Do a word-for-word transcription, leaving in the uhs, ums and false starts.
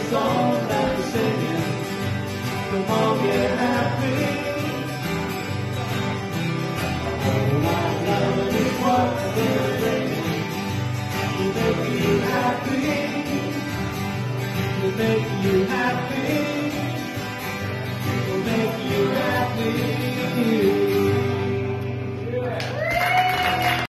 song that we're singing. Come on, get happy.